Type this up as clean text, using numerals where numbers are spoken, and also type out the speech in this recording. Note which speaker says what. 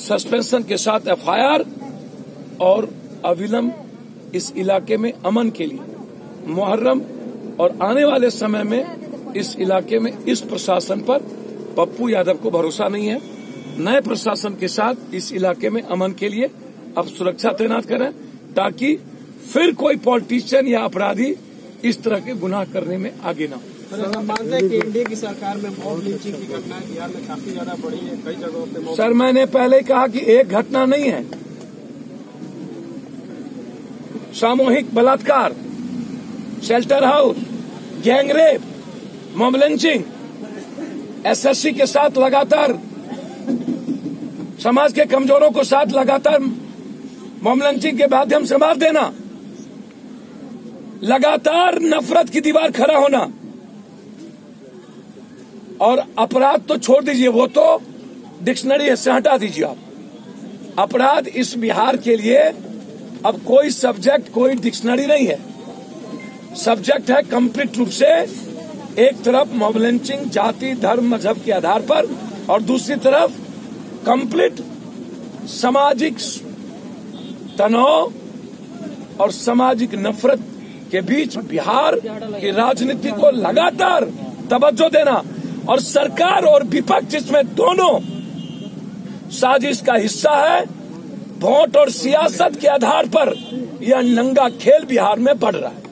Speaker 1: Suspension के साथ FIR और अविलंब इस इलाके में अमन के लिए मुहर्रम और आने वाले समय में इस इलाके में इस प्रशासन पर पप्पू यादव को भरोसा नहीं है। नए प्रशासन के साथ इस इलाके में अमन के लिए अब सुरक्षा तैनात करें ताकि फिर कोई पॉलिटिशियन या अपराधी इस तरह के गुनाह करने में आगे न हो।
Speaker 2: हम मानते हैं कि एनडीए की सरकार में मॉब लिंचिंग की घटनाएं बिहार में काफी ज्यादा बढ़ी है, कई जगहों पे।
Speaker 1: सर, मैंने पहले कहा कि एक घटना नहीं है, सामूहिक बलात्कार, shelter house, gang rape, mob lynching, SSC के साथ लगातार समाज के कमजोरों को साथ लगातार मॉब लिंचिंग के माध्यम से मार देना, लगातार नफरत की दीवार खड़ा होना, और अपराध तो छोड़ दीजिए, वो तो डिक्शनरी से हटा दीजिए आप। अपराध इस बिहार के लिए अब कोई सब्जेक्ट, कोई डिक्शनरी नहीं है। सब्जेक्ट है कंप्लीट रूप से एक तरफ मॉब लिंचिंग जाति धर्म मजहब के आधार पर और दूसरी तरफ कंप्लीट सामाजिक तनाव और सामाजिक नफरत के बीच बिहार की राजनीति को लगातार तवज्जो देना, और सरकार और विपक्ष इसमें दोनों साजिश का हिस्सा है। वोट और सियासत के आधार पर यह नंगा खेल बिहार में बढ़ रहा है।